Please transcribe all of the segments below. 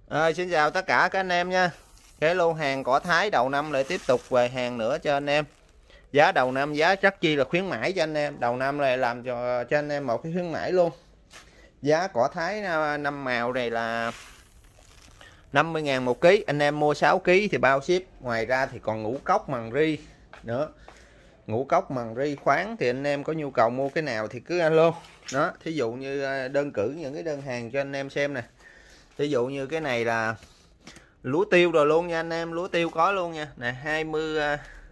Xin chào tất cả các anh em nha. Cái lô hàng cỏ Thái đầu năm lại tiếp tục về hàng nữa cho anh em. Giá đầu năm giá rất chi là khuyến mãi cho anh em. Đầu năm này làm cho anh em một cái khuyến mãi luôn. Giá cỏ Thái 5 màu này là 50.000 một ký. Anh em mua 6 ký thì bao ship. Ngoài ra thì còn ngũ cốc mằng ri nữa. Ngũ cốc mằng ri khoáng thì anh em có nhu cầu mua cái nào thì cứ alo. Đó, thí dụ như đơn cử những cái đơn hàng cho anh em xem nè. Ví dụ như cái này là lúa tiêu rồi luôn nha anh em, lúa tiêu có luôn nha. Nè 20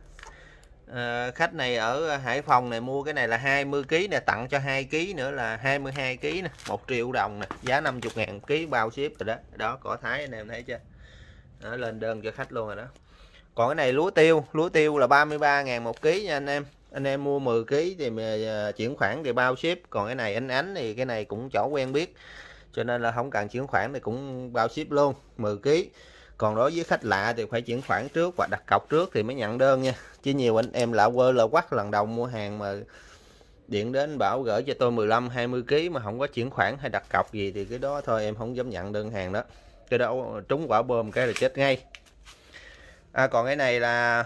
khách này ở Hải Phòng này mua cái này là 20 kg nè, tặng cho 2 kg nữa là 22 kg nè, 1 triệu đồng nè, giá 50.000 kg bao ship rồi đó. Đó cỏ Thái anh em thấy chưa? Đó, lên đơn cho khách luôn rồi đó. Còn cái này lúa tiêu là 33.000 một kg nha anh em. Anh em mua 10 kg thì chuyển khoản thì bao ship. Còn cái này ánh thì cái này cũng chỗ quen biết, cho nên là không cần chuyển khoản thì cũng bao ship luôn 10 kg. Còn đối với khách lạ thì phải chuyển khoản trước và đặt cọc trước thì mới nhận đơn nha. Chứ nhiều anh em lạ quơ lạ quắc lần đầu mua hàng mà điện đến bảo gửi cho tôi 15-20 kg mà không có chuyển khoản hay đặt cọc gì thì cái đó thôi em không dám nhận đơn hàng đó. Cái đó trúng quả bom cái là chết ngay. Còn cái này là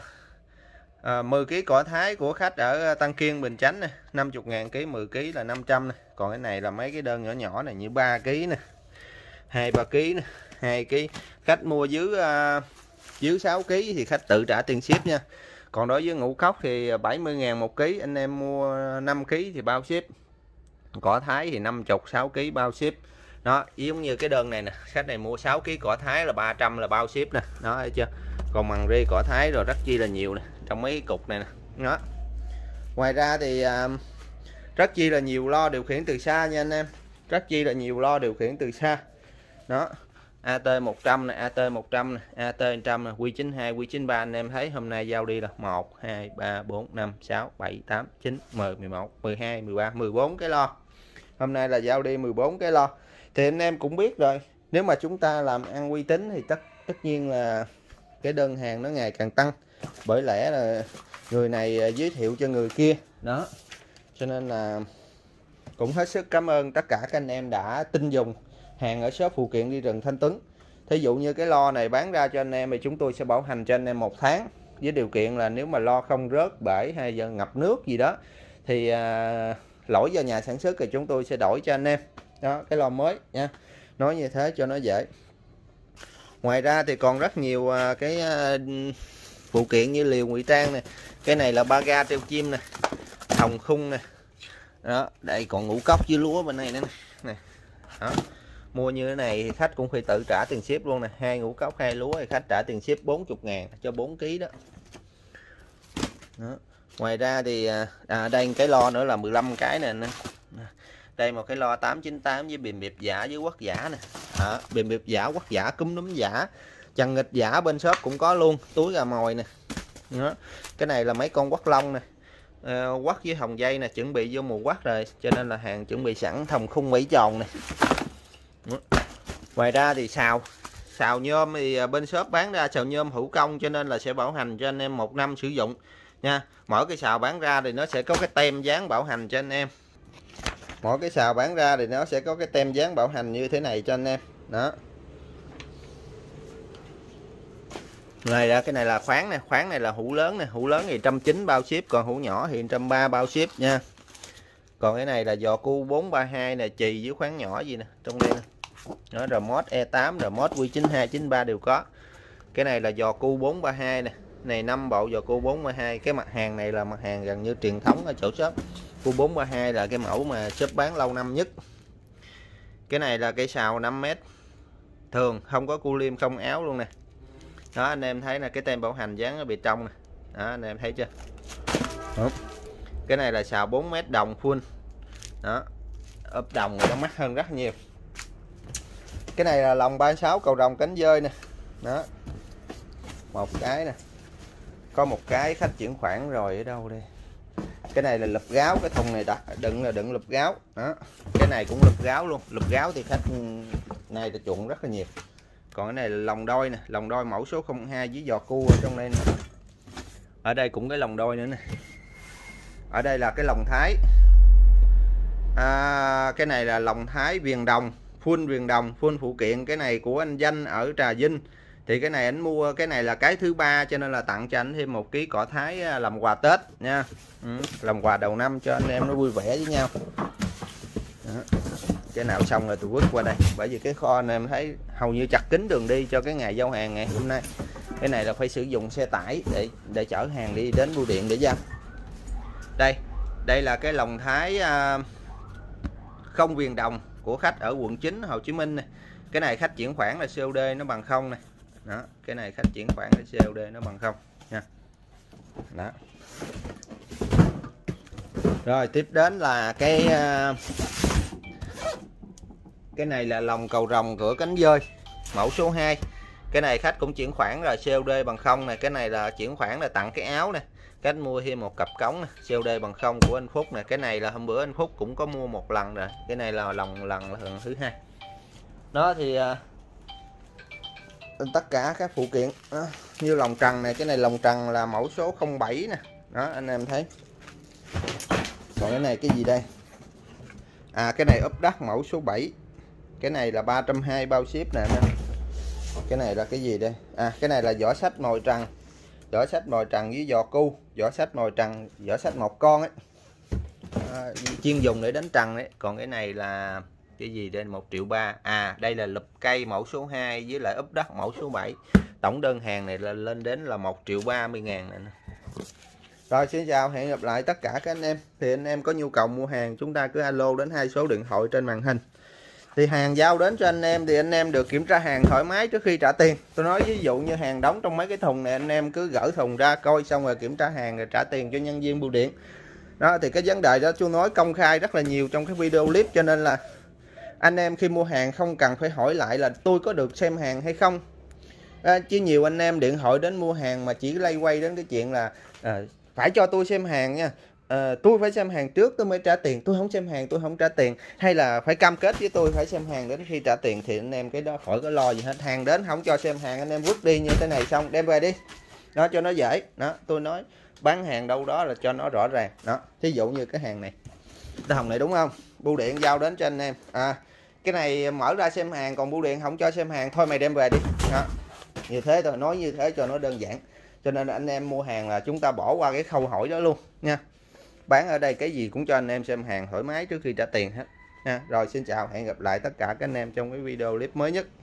10 kg cỏ Thái của khách ở Tân Kiên Bình Chánh nè, 50.000 kg, 10 kg là 500 nè. Còn cái này là mấy cái đơn nhỏ nhỏ này như 3 kg nè, 2-3 kg nè, 2 kg. Khách mua dưới 6 kg thì khách tự trả tiền ship nha. Còn đối với ngũ cốc thì 70.000 một kg, anh em mua 5 kg thì bao ship. Cỏ Thái thì 50 6 kg bao ship. Đó, giống như cái đơn này nè, khách này mua 6 kg cỏ Thái là 300 là bao ship nè. Đó thấy chưa? Còn mằng ri cỏ Thái rồi rất chi là nhiều nè, trong mấy cục này nè. Đó. Ngoài ra thì rất chi là nhiều lo điều khiển từ xa nha anh em. Rất chi là nhiều lo điều khiển từ xa. Đó. AT100 này, AT100 này, AT100 này, Q92, Q93 anh em thấy hôm nay giao đi là 1 2 3 4 5 6 7 8 9 10 11 12 13 14 cái lo. Hôm nay là giao đi 14 cái lo. Thì anh em cũng biết rồi, nếu mà chúng ta làm ăn uy tín thì tất nhiên là cái đơn hàng nó ngày càng tăng. Bởi lẽ là người này giới thiệu cho người kia. Đó. Cho nên là cũng hết sức cảm ơn tất cả các anh em đã tin dùng hàng ở shop phụ kiện đi rừng Thanh Tuấn. Thí dụ như cái lo này bán ra cho anh em thì chúng tôi sẽ bảo hành cho anh em 1 tháng. Với điều kiện là nếu mà lo không rớt bể hay giờ ngập nước gì đó thì lỗi do nhà sản xuất thì chúng tôi sẽ đổi cho anh em. Đó, cái lo mới nha. Nói như thế cho nó dễ. Ngoài ra thì còn rất nhiều cái phụ kiện như liều ngụy trang nè. Cái này là ba ga treo chim nè, hồng khung nè. Đó, đây còn ngũ cốc với lúa bên này nữa nè. Đó. Mua như thế này thì khách cũng phải tự trả tiền ship luôn nè, 2 ngũ cốc 2 lúa thì khách trả tiền ship 40.000 cho 4 kg đó. Đó. Ngoài ra thì đây cái lo nữa là 15 cái nè. Đây một cái lo 898 với bìm biệp giả với quất giả nè. Bìm biệp giả, quất giả, cúm núm giả, chằn nghịch giả bên shop cũng có luôn, túi gà mồi nè. Đó. Cái này là mấy con quất lông nè, quất với hồng dây nè, chuẩn bị vô mùa quất rồi cho nên là hàng chuẩn bị sẵn, thòng khung 7 tròn nè. Đó. Ngoài ra thì xào nhôm thì bên shop bán ra xào nhôm hữu công cho nên là sẽ bảo hành cho anh em 1 năm sử dụng nha. Mỗi cái xào bán ra thì nó sẽ có cái tem dán bảo hành cho anh em. Mỗi cái xào bán ra thì nó sẽ có cái tem dán bảo hành như thế này cho anh em. Đó. Ngoài ra cái này là khoáng nè, khoáng này là hũ lớn nè, hũ lớn thì 190 bao ship, còn hũ nhỏ thì 130 bao ship nha. Còn cái này là giò cu 432 nè, chì với khoáng nhỏ gì nè, trong đây nè. Đó, remote E8, remote Q92, 93 đều có. Cái này là giò cu 432 nè. Này 5 bộ giò cu 432. Cái mặt hàng này là mặt hàng gần như truyền thống ở chỗ shop. Cu 432 là cái mẫu mà shop bán lâu năm nhất. Cái này là cây sào 5m. Thường không có cu liêm, không áo luôn nè. Đó anh em thấy là cái tem bảo hành dán ở bề trong nè. Đó anh em thấy chưa? Đó. Cái này là sào 4m đồng full. Đó. Ốp đồng nó mắc hơn rất nhiều. Cái này là lòng 36 cầu rồng cánh dơi nè. Đó. Một cái nè. Có một cái khách chuyển khoản rồi ở đâu đây? Cái này là lụp gáo, cái thùng này đựng lụp gáo. Đó. Cái này cũng lụp gáo luôn. Lụp gáo thì khách này là chuộng rất là nhiều. Còn cái này là lòng đôi nè, lòng đôi mẫu số 02 với giò cu ở trong đây nè. Ở đây cũng cái lòng đôi nữa nè. Ở đây là cái lòng Thái. Cái này là lòng Thái viền đồng, full viền đồng, full phụ kiện. Cái này của anh Danh ở Trà Vinh. Thì cái này anh mua, cái này là cái thứ 3 cho nên là tặng cho anh thêm một ký cỏ Thái làm quà Tết nha. Làm quà đầu năm cho anh em nó vui vẻ với nhau. Đó. Cái nào xong rồi tôi vứt qua đây, bởi vì cái kho anh em thấy hầu như chặt kín đường đi cho cái ngày giao hàng ngày hôm nay. Cái này là phải sử dụng xe tải để chở hàng đi đến bưu điện để giao. Đây là cái lồng Thái không viền đồng của khách ở quận 9 Hồ Chí Minh này. Cái này khách chuyển khoản là COD nó bằng 0 này. Đó, cái này khách chuyển khoản là COD nó bằng 0 nha. Đó. Rồi tiếp đến là cái này là lồng cầu rồng cửa cánh dơi mẫu số 2. Cái này khách cũng chuyển khoản là COD bằng 0 này. Cái này là chuyển khoản là tặng cái áo này. Khách mua thêm một cặp cống này, COD bằng 0 của anh Phúc này. Cái này là hôm bữa anh Phúc cũng có mua một lần rồi. Cái này là lần thứ 2. Đó thì tất cả các phụ kiện đó, như lồng trần này, cái này lồng trần là mẫu số 07 nè. Đó anh em thấy. Còn cái này cái gì đây? Cái này ốp đất mẫu số 7. Cái này là 320 bao ship nè. Cái này là cái gì đây? Cái này là vỏ sách mồi trần. Vỏ sách mồi trần với giò cu. Vỏ sách mồi trần, vỏ sách một con ấy. Chuyên dùng để đánh trần đấy. Còn cái này là cái gì đây? 1.300.000. Đây là lụp cây mẫu số 2 với lại ốp đất mẫu số 7. Tổng đơn hàng này là lên đến là 1.030.000 này. Rồi xin chào, hẹn gặp lại tất cả các anh em. Thì anh em có nhu cầu mua hàng chúng ta cứ alo đến 2 số điện thoại trên màn hình. Thì hàng giao đến cho anh em thì anh em được kiểm tra hàng thoải mái trước khi trả tiền. Tôi nói ví dụ như hàng đóng trong mấy cái thùng này, anh em cứ gỡ thùng ra coi xong rồi kiểm tra hàng rồi trả tiền cho nhân viên bưu điện. Đó thì cái vấn đề đó tôi nói công khai rất là nhiều trong cái video clip, cho nên là anh em khi mua hàng không cần phải hỏi lại là tôi có được xem hàng hay không. Chứ nhiều anh em điện thoại đến mua hàng mà chỉ lay quay đến cái chuyện là phải cho tôi xem hàng nha, tôi phải xem hàng trước tôi mới trả tiền, tôi không xem hàng tôi không trả tiền, hay là phải cam kết với tôi phải xem hàng đến khi trả tiền. Thì anh em cái đó khỏi có lo gì hết. Hàng đến không cho xem hàng anh em vứt đi như thế này xong đem về đi, đó cho nó dễ. Đó tôi nói bán hàng đâu đó là cho nó rõ ràng. Đó thí dụ như cái hàng này, cái hồng này đúng không, bưu điện giao đến cho anh em, cái này mở ra xem hàng, còn bưu điện không cho xem hàng, thôi mày đem về đi. Đó như thế thôi, nói như thế cho nó đơn giản. Cho nên anh em mua hàng là chúng ta bỏ qua cái khâu hỏi đó luôn nha. Bán ở đây cái gì cũng cho anh em xem hàng thoải mái trước khi trả tiền hết nha. Rồi xin chào, hẹn gặp lại tất cả các anh em trong cái video clip mới nhất.